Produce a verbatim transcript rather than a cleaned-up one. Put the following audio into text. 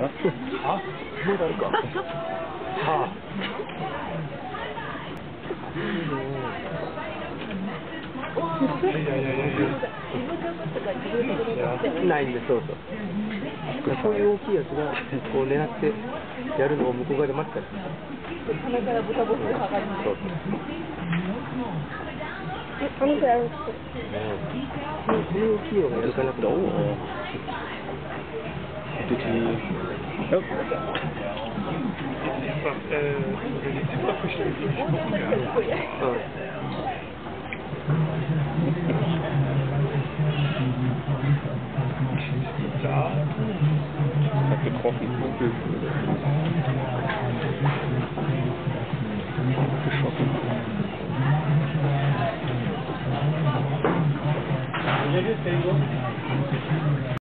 あ、もうあるか。はあ。いやいやいやいや。ないんで、そうそう。そういう大きいやつがこう狙ってやるのを向こう側で待ってた。鼻からブタボスで剥がれます。そうそう。あの子やるんですか。この大きいのがやるかなと思う。Did he? Nope. Hat getroffen. Geschossen.